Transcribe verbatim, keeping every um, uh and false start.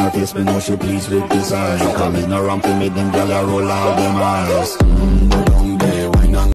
her face, me know she pleased with this eyes. Coming around to make them gyal a roll out them eyes. mm.